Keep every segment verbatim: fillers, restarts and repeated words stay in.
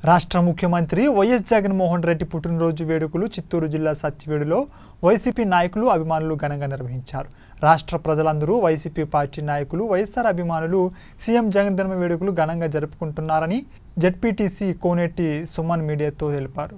రాష్ట్ర ముఖ్యమంత్రి వైఎస్ జగన్మోహన్ రెడ్డి పుట్టినరోజు వేడుకలు చిత్తూరు జిల్లా సత్యవేడులో వైసీపీ నాయకులు అభిమానులు ఘనంగా నిర్వహించారు. రాష్ట్ర ప్రజలందరూ వైసీపీ పార్టీ నాయకులు వైఎస్ఆర్ అభిమానులు సీఎం జగన్ జన్మ వేడుకలు ఘనంగా జరుపుకుంటున్నారని జెడ్పీటీసీ కోనేటి సుమన్ మీడియాతో తెలిపారు.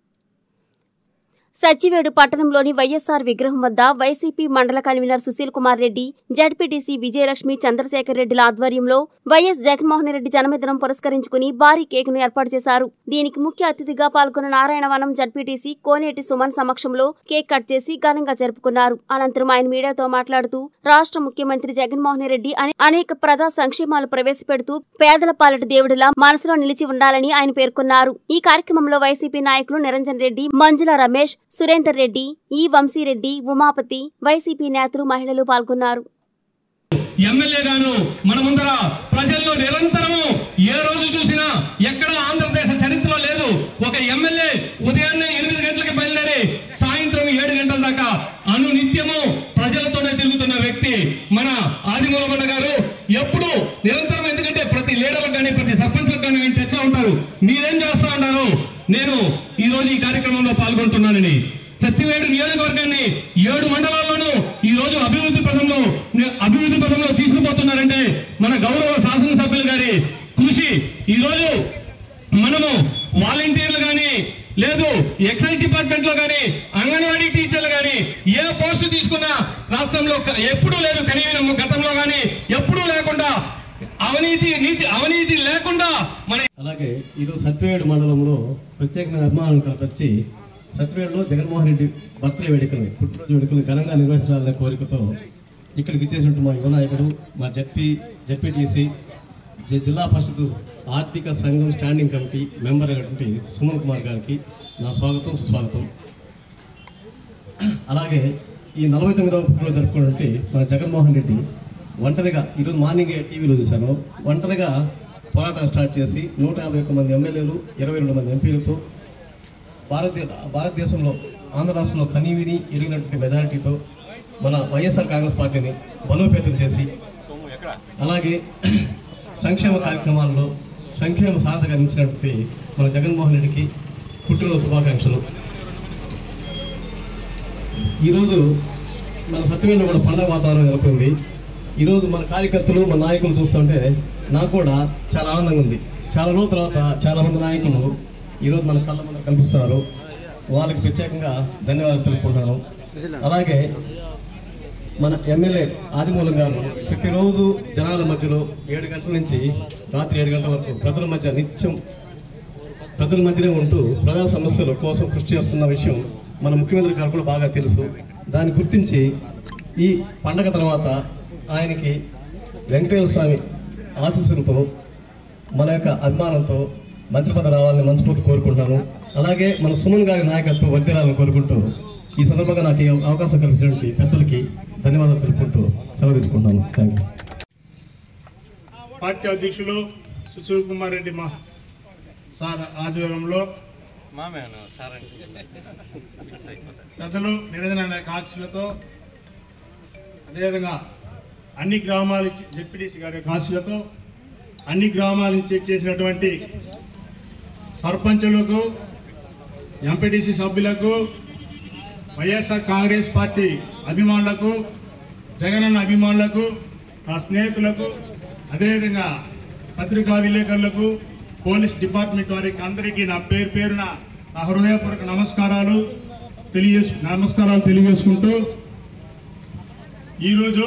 సచ్చివేడు పట్టణంలోని వైఎస్ఆర్ విగ్రహం వద్ద వైసీపీ మండల కన్వీనర్ సుశీల్ కుమార్ రెడ్డి, జడ్పీటీసీ విజయలక్ష్మి చంద్రశేఖర్ రెడ్డిల ఆధ్వర్యంలో వైఎస్ జగన్మోహన్ రెడ్డి జన్మదినం పురస్కరించుకుని భారీ కేకును ఏర్పాటు చేశారు. దీనికి ముఖ్య అతిథిగా పాల్గొన్న నారాయణవనం జడ్పీటీసీ కోనేటి సుమన్ సమక్షంలో కేక్ కట్ చేసి ఘనంగా జరుపుకున్నారు. అనంతరం ఆయన మీడియాతో మాట్లాడుతూ రాష్ట్ర ముఖ్యమంత్రి జగన్మోహన్ రెడ్డి అనేక ప్రజా సంక్షేమాలు ప్రవేశపెడుతూ పేదల పాలిట దేవుడిలా మనసులో నిలిచి ఉండాలని ఆయన పేర్కొన్నారు. ఈ కార్యక్రమంలో వైసీపీ నాయకులు నిరంజన్ రెడ్డి, మంజుల రమేష్, సురేందర్ రెడ్డి, ఈ వంశీరెడ్డి, ఉమాపతి, వైసీపీ నేతలు, మహిళలు పాల్గొన్నారు. ఎమ్మెల్యే గారు మన ముందర ప్రజల్లో నిరంతరము ఏ రోజు చూసినా ఎక్కడ ఆంధ్రప్రదేశ్ చరిత్రలో లేదు. ఒక ఎమ్మెల్యే ఉదయాన్నే ఎనిమిది గంటలకు బయలుదేరి సాయంత్రం ఏడు గంటల దాకా అను నిత్యము ప్రజలతోనే తిరుగుతున్న వ్యక్తి మన ఆదిమూలమన్న గారు. ఎప్పుడు నిరంతరం, ఎందుకంటే ప్రతి లీడర్లకు కానీ ప్రతి సర్పంచ్లకు కానీ ఆయన తెచ్చా ఉంటారు. మీరేం చేస్తా ఉంటారు? నేను ఈ రోజు ఈ కార్యక్రమంలో పాల్గొంటున్నానని సత్యవేడు నియోజకవర్గాన్ని ఏడు మండలాల్లోనూ ఈ రోజు అభివృద్ధి పథంలో అభివృద్ధి పథంలో తీసుకుపోతున్నారంటే మన గౌరవ శాసనసభ్యులు గారి కృషి. ఈ రోజు మనము వాలంటీర్లు కానీ లేదు ఎక్సైజ్ డిపార్ట్మెంట్ లో కానీ అంగన్వాడీ టీచర్లు కానీ ఏ పోస్టు తీసుకున్నా రాష్ట్రంలో ఎప్పుడూ లేదు. కనీసం గతంలో కానీ ఎప్పుడూ లేకుండా అవినీతి నీతి అవినీతి లేకుండా మన అలాగే ఈరోజు సత్యవేడు మండలంలో ప్రత్యేకమైన అభిమానులు కనపరిచి సత్యవేడులో జగన్మోహన్ రెడ్డి బర్త్డే వేడుకల్ని పుట్టినరోజు వేడుకల్ని ఘనంగా నిర్వహించాలనే కోరికతో ఇక్కడికి చేసినట్టు మా యువ నాయకుడు, మా జడ్పీ జడ్పీటీసీ జిల్లా పరిషత్ ఆర్థిక సంఘం స్టాండింగ్ కమిటీ మెంబర్ అయినటువంటి సుమన్ కుమార్ గారికి నా స్వాగతం సుస్వాగతం. అలాగే ఈ నలభై తొమ్మిదవ పుట్టినరోజు జరుపుకోవడానికి మన జగన్మోహన్ రెడ్డి ఒంటరిగా ఈరోజు మార్నింగే టీవీలో చూశాను, ఒంటరిగా పోరాటం స్టార్ట్ చేసి నూట యాభై ఒక్క మంది ఎమ్మెల్యేలు, ఇరవై రెండు మంది ఎంపీలతో భారతదేశ భారతదేశంలో ఆంధ్ర రాష్ట్రంలో కనీవిని ఎరిగినటువంటి మెజారిటీతో మన వైఎస్ఆర్ కాంగ్రెస్ పార్టీని బలోపేతం చేసి అలాగే సంక్షేమ కార్యక్రమాల్లో సంక్షేమ సాధనగా నిలిచినటువంటి మన జగన్మోహన్ రెడ్డికి పుట్టినరోజు శుభాకాంక్షలు. ఈరోజు మన సత్యవేడులో కూడా పండుగ వాతావరణం నెలకొంది. ఈరోజు మన కార్యకర్తలు, మన నాయకులు చూస్తుంటే నాకు కూడా చాలా ఆనందంగా ఉంది. చాలా రోజుల తర్వాత చాలామంది నాయకులు ఈరోజు మన కళ్ళ ముందర కనిపిస్తున్నారు. వాళ్ళకి ప్రత్యేకంగా ధన్యవాదాలు తెలుపుకుంటున్నాను. అలాగే మన ఎమ్మెల్యే ఆదిమూలం గారు ప్రతిరోజు జనాల మధ్యలో ఏడు గంటల నుంచి రాత్రి ఏడు గంటల వరకు ప్రజల మధ్య నిత్యం ప్రజల మధ్యనే ఉంటూ ప్రజా సమస్యల కోసం కృషి చేస్తున్న విషయం మన ముఖ్యమంత్రి గారు కూడా బాగా తెలుసు. దాన్ని గుర్తించి ఈ పండగ తర్వాత ఆయనకి వెంకటేశ్వర స్వామి ఆశీస్సులతో మన యొక్క అభిమానంతో మంత్రి పదవి రావాలని మనస్ఫూర్తి కోరుకుంటున్నాను. అలాగే మన సుమన్ గారి నాయకత్వం వర్ధిల్లాలని కోరుకుంటూ ఈ సందర్భంగా నాకు అవకాశం కల్పించినటువంటి పెద్దలకి ధన్యవాదాలు తెలుపుకుంటూ సెలవు తీసుకుంటున్నాను. Thank you. పార్టీ అధ్యక్షులు సుశీల్ కుమార్ రెడ్డి మా సార్ ఆధ్వర్యంలో పెద్దలు నిరంజన నాయక ఆశీస్సులతో అదేవిధంగా అన్ని గ్రామాల జెడ్పీటీసీ గారి ఆశీస్సులతో అన్ని గ్రామాల నుంచి చేసినటువంటి సర్పంచులకు, ఎంపీటీసీ సభ్యులకు, వైఎస్ఆర్ కాంగ్రెస్ పార్టీ అభిమానులకు, జగనన్న అభిమానులకు, నా స్నేహితులకు, అదేవిధంగా పత్రికా విలేకరులకు, పోలీస్ డిపార్ట్మెంట్ వారికి అందరికీ నా పేరు పేరున నా హృదయపూర్వక నమస్కారాలు తెలియజేసు నమస్కారాలు తెలియజేసుకుంటూ ఈరోజు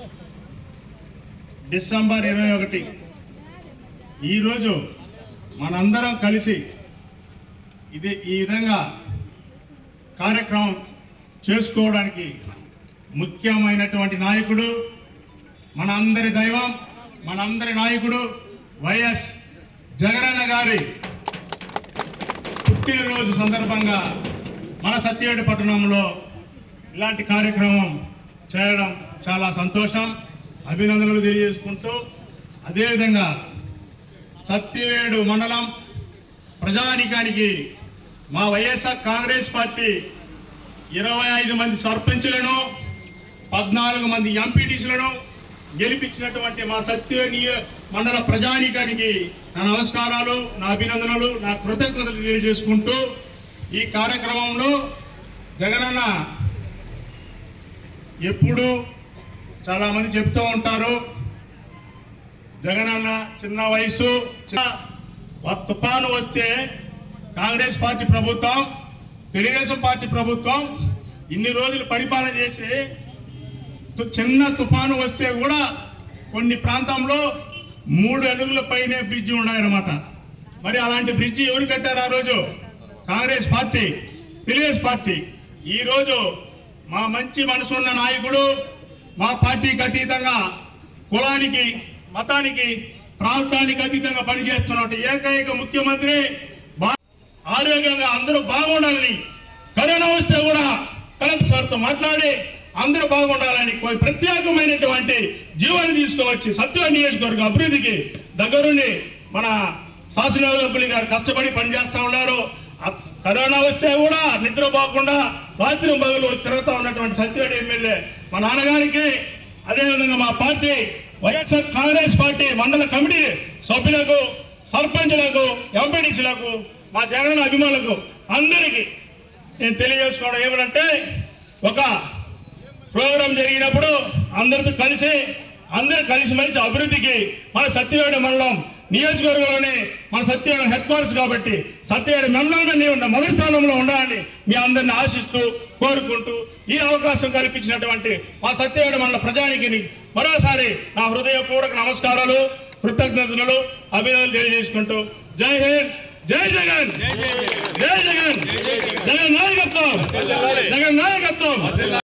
డిసెంబర్ ఇరవై ఒకటి ఈరోజు మనందరం కలిసి ఇది ఈ విధంగా కార్యక్రమం చేసుకోవడానికి ముఖ్యమైనటువంటి నాయకుడు, మనందరి దైవం, మనందరి నాయకుడు వైఎస్ జగనన్న గారి పుట్టినరోజు సందర్భంగా మన సత్యవేడు పట్టణంలో ఇలాంటి కార్యక్రమం చేయడం చాలా సంతోషం, అభినందనలు తెలియజేసుకుంటూ అదేవిధంగా సత్యవేడు మండలం ప్రజానికానికి మా వైఎస్ఆర్ కాంగ్రెస్ పార్టీ ఇరవై ఐదు మంది సర్పంచులను, పద్నాలుగు మంది ఎంపీటీసీలను గెలిపించినటువంటి మా సత్యవేడు మండల ప్రజానికానికి నా నమస్కారాలు, నా అభినందనలు, నా కృతజ్ఞతలు తెలియజేసుకుంటూ ఈ కార్యక్రమంలో జగనన్న ఎప్పుడు చాలామంది చెప్తూ ఉంటారు, జగనన్న చిన్న వయసు, తుఫాను వస్తే కాంగ్రెస్ పార్టీ ప్రభుత్వం, తెలుగుదేశం పార్టీ ప్రభుత్వం ఇన్ని రోజులు పరిపాలన చేసి చిన్న తుఫాను వస్తే కూడా కొన్ని ప్రాంతంలో మూడు అడుగుల పైనే బ్రిడ్జి ఉన్నాయన్నమాట. మరి అలాంటి బ్రిడ్జి ఎవరు కట్టారు ఆ రోజు? Congress party, Telugu Desam party. ఈరోజు మా మంచి మనసున్న నాయకుడు, మా పార్టీకి అతీతంగా, కులానికి, మతానికి, ప్రాంతానికి అతీతంగా పనిచేస్తున్నట్టు ఏకైక ముఖ్యమంత్రి, ఆరోగ్యంగా అందరూ బాగుండాలని, కరోనా వస్తే కూడా కలెక్టర్ సార్తో మాట్లాడి అందరూ బాగుండాలని ప్రత్యేకమైనటువంటి జీవాన్ని తీసుకువచ్చి సత్య నియోజకవర్గ అభివృద్ధికి దగ్గరుండి మన శాసనసభ్యులు గారు కష్టపడి పనిచేస్తూ ఉన్నారు. కరోనా వస్తే కూడా నిద్రపోకుండా రాత్రి పగలు తిరుగుతూ ఉన్నటువంటి సత్యవేడు ఎమ్మెల్యే మా నాన్నగారికి, అదేవిధంగా మా పార్టీ వైఎస్ఆర్ కాంగ్రెస్ పార్టీ మండల కమిటీ సభ్యులకు, సర్పంచులకు, ఎంపీడీసీలకు, మా జగన్ అభిమానులకు అందరికీ నేను తెలియజేసుకోవడం ఏమంటే, ఒక ప్రోగ్రాం జరిగినప్పుడు అందరితో కలిసి అందరూ కలిసిమెలిసి అభివృద్ధికి మన సత్యవేడు మండలం నియోజకవర్గంలోనే మన సత్యవేడు హెడ్ క్వార్టర్స్ కాబట్టి సత్యవేడు మండలంలోనే ఉన్న మొదటి స్థానంలో ఉండాలని మీ అందరిని ఆశిస్తూ కోరుకుంటూ ఈ అవకాశం కల్పించినటువంటి మా సత్యవేడు మండల ప్రజానికి మరోసారి నా హృదయపూర్వక నమస్కారాలు, కృతజ్ఞతలు, అభినందనలు తెలియజేసుకుంటూ జై హింద్, జై జగన్, జై జగన్, జగన్ నాయకత్వం, జగన్ నాయకత్వం.